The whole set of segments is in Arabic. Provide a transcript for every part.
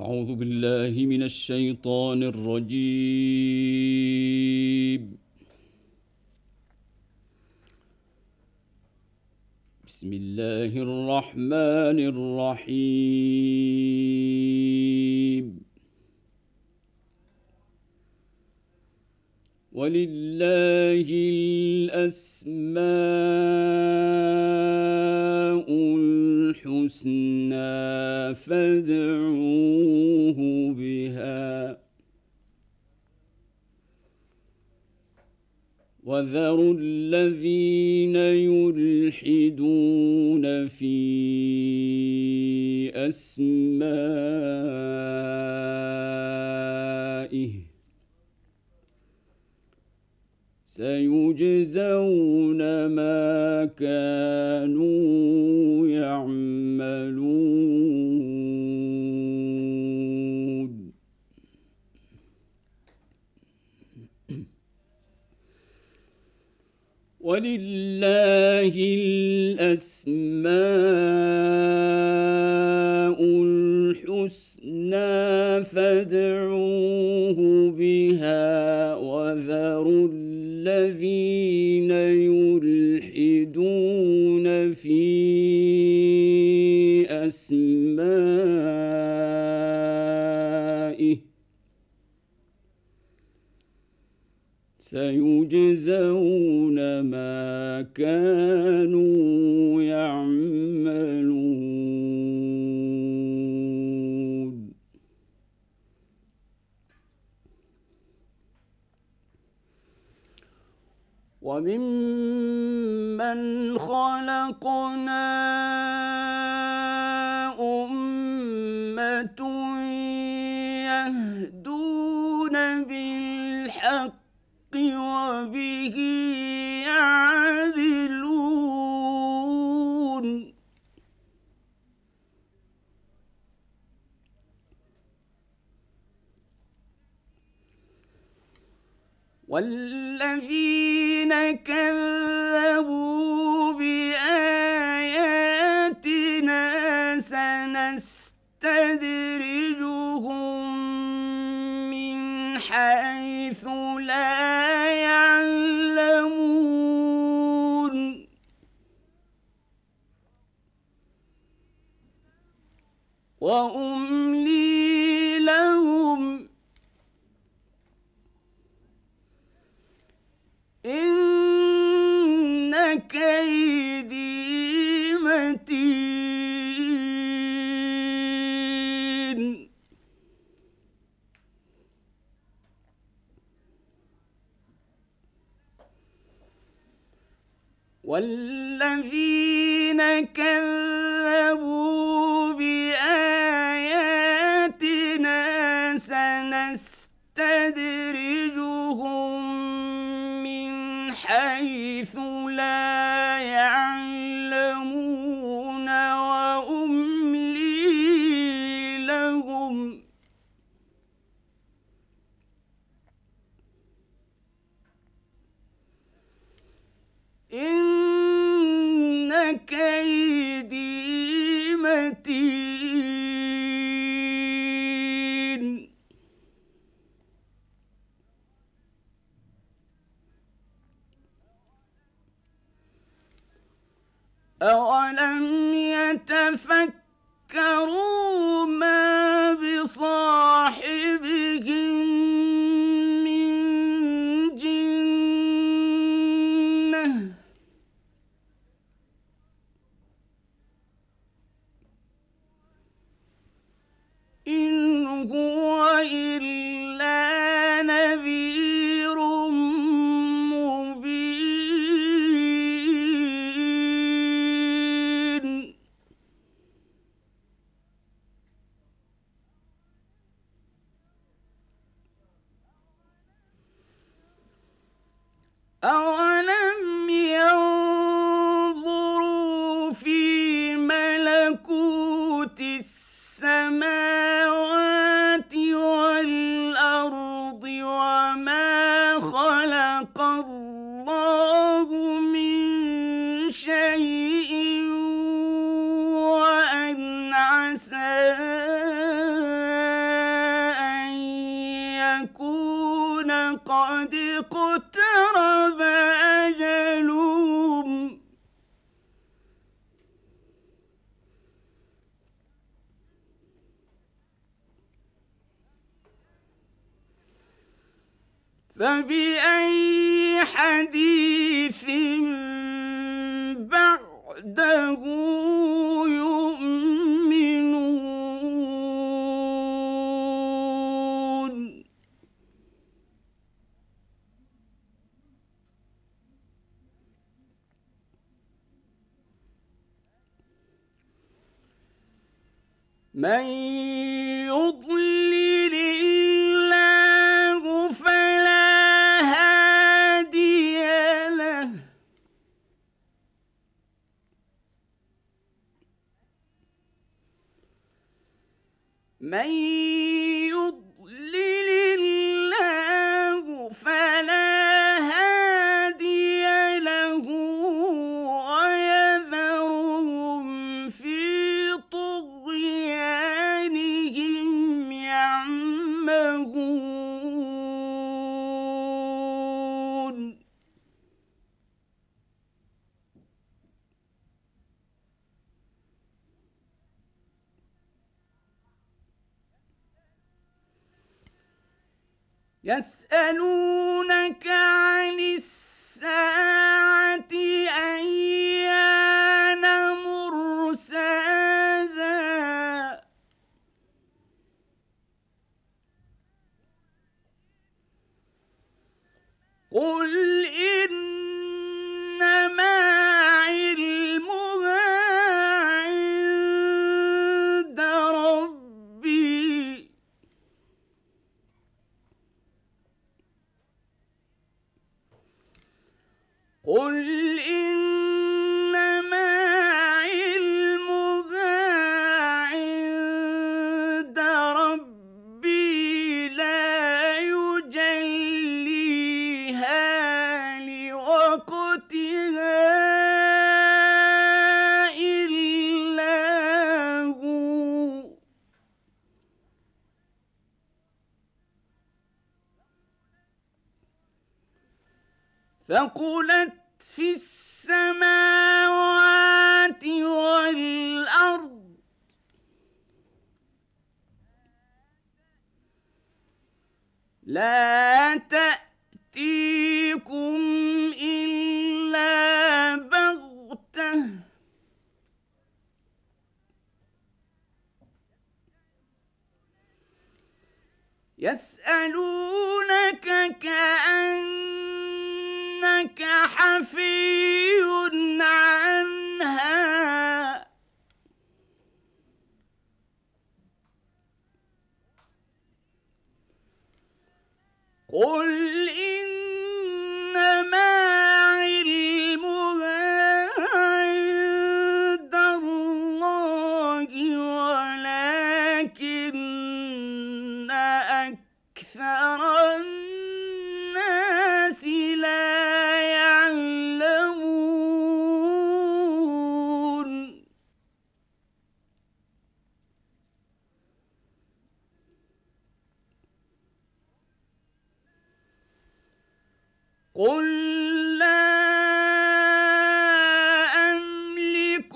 أعوذ بالله من الشيطان الرجيم. بسم الله الرحمن الرحيم. ولله الأسماء الحسنى فادعوه بها وذروا الذين يلحدون في أسمائه سيجزون ما كانوا يعملون. ولله الأسماء الحسنى فادعوه بها وذروا الذين يلحدون في أسمائه سيجزون ما كانوا يعملون. وممن خلقنا أمة يهدون بالحق وبه يعدلون. والذين كذبوا بآياتنا سنستدرجهم من حيث لا يعلمون وأملي لهم إن كيدي متين. والذين كذبوا بآياتنا سنستدرجهم من حيث لا يعلمون وأملي لهم إن كيدي متين. أولم يتفكروا ما بصاحبهم من جنة إن هو إلا نذير مبين. قد اقترب أجلهم فبأي حديث بعده يؤمنون من يضلل الله فلا هادي له من يضلل الله فلا هادي له ويذرهم في طغيانهم يعمهون يسألونك عن الساعة أيان مرساها قل إنما علمها عند ربي قل إنما علمها عند ربي لا يجليها لوقتها إلا هو ثقلت في السماوات والأرض لا تأتيكم إلا بغتة يسألونك كأنك حفي عنها قل إنما علمها عند الله ولكن أكثر الناس لا يعلمون قل لا أملك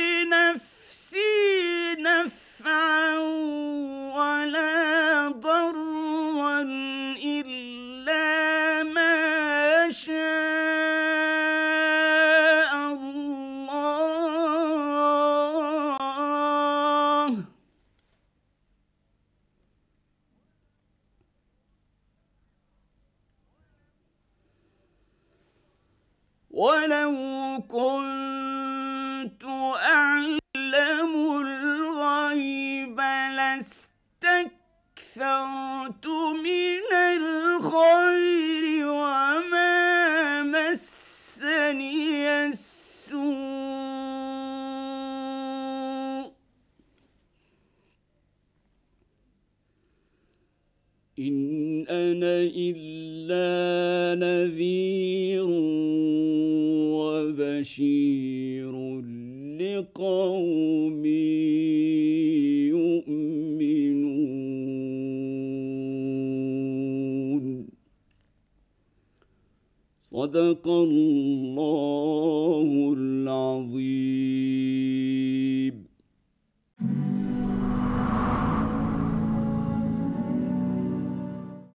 لنفسي نفعا ولا ضرا إلا ما شاء الله ولو كنت أعلم الغيب لاستكثرت من الخير وما مسني السوء إن أنا إلا نذير وبشير لقوم يؤمنون صدق الله العظيم.